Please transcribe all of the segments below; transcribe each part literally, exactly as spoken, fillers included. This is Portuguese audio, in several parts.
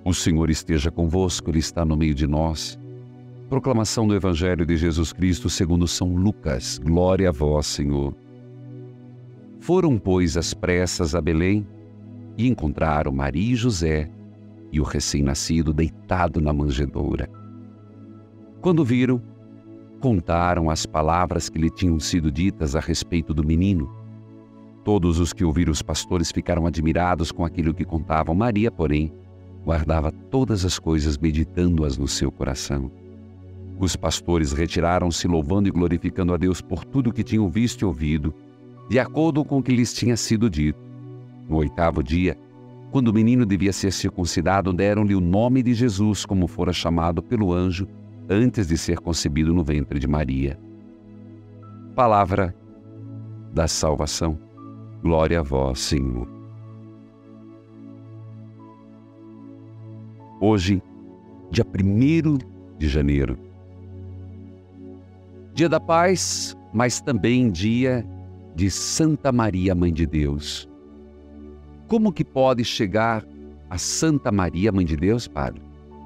O Senhor esteja convosco, Ele está no meio de nós. Proclamação do Evangelho de Jesus Cristo segundo São Lucas. Glória a vós, Senhor. Foram, pois, às pressas a Belém e encontraram Maria e José e o recém-nascido deitado na manjedoura. Quando viram, contaram as palavras que lhe tinham sido ditas a respeito do menino. Todos os que ouviram os pastores ficaram admirados com aquilo que contavam. Maria, porém, guardava todas as coisas, meditando-as no seu coração. Os pastores retiraram-se, louvando e glorificando a Deus por tudo que tinham visto e ouvido, de acordo com o que lhes tinha sido dito. No oitavo dia, quando o menino devia ser circuncidado, deram-lhe o nome de Jesus, como fora chamado pelo anjo, antes de ser concebido no ventre de Maria. Palavra da salvação. Glória a vós, Senhor. Hoje, dia primeiro de janeiro, dia da paz, mas também dia de Santa Maria, Mãe de Deus. Como que pode chegar a Santa Maria, Mãe de Deus, Padre?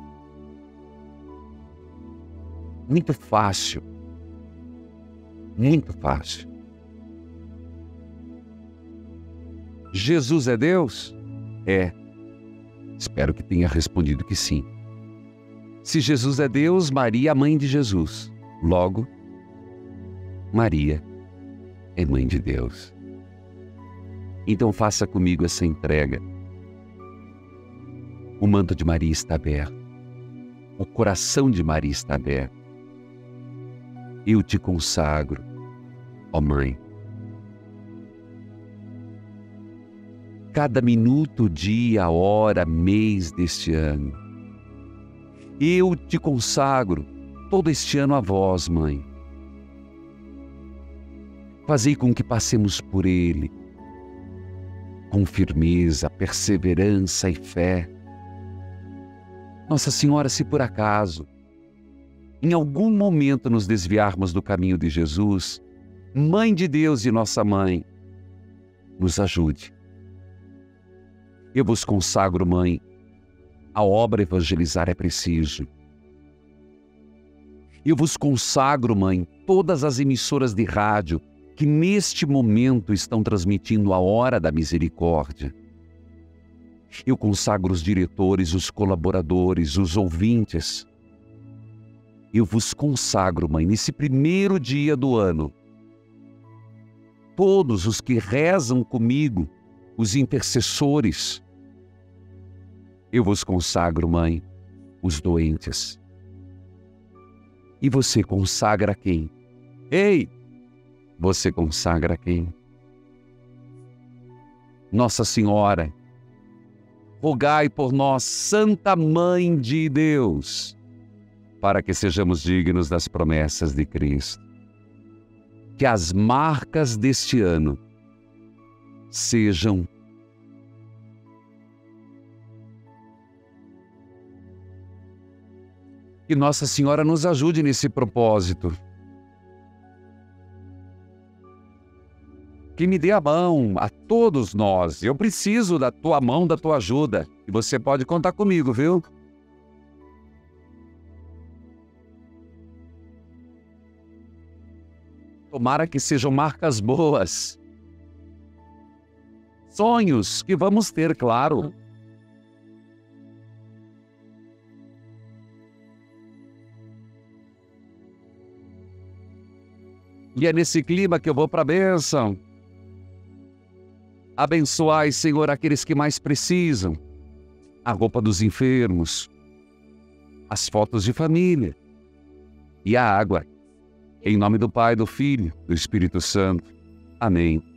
Muito fácil. Muito fácil. Jesus é Deus? É. Espero que tenha respondido que sim. Se Jesus é Deus, Maria é a mãe de Jesus. Logo, Maria é mãe de Deus. Então faça comigo essa entrega. O manto de Maria está aberto. O coração de Maria está aberto. Eu te consagro, ó Mãe. Cada minuto, dia, hora, mês deste ano. Eu te consagro todo este ano a vós, Mãe. Fazei com que passemos por ele com firmeza, perseverança e fé. Nossa Senhora, se por acaso, em algum momento nos desviarmos do caminho de Jesus, Mãe de Deus e nossa Mãe, nos ajude. Eu vos consagro, Mãe, a obra evangelizar é preciso. Eu vos consagro, Mãe, todas as emissoras de rádio que neste momento estão transmitindo a hora da misericórdia. Eu consagro os diretores, os colaboradores, os ouvintes. Eu vos consagro, Mãe, nesse primeiro dia do ano, todos os que rezam comigo, os intercessores. Eu vos consagro, Mãe, os doentes. E você consagra quem? Ei! Você consagra quem? Nossa Senhora, rogai por nós, Santa Mãe de Deus, para que sejamos dignos das promessas de Cristo. Que as marcas deste ano sejam que Nossa Senhora nos ajude nesse propósito. Que me dê a mão a todos nós. Eu preciso da tua mão, da tua ajuda. E você pode contar comigo, viu? Tomara que sejam marcas boas. Sonhos que vamos ter, claro. E é nesse clima que eu vou para a bênção. Abençoai, Senhor, aqueles que mais precisam. A roupa dos enfermos, as fotos de família e a água. Em nome do Pai, do Filho, do Espírito Santo. Amém.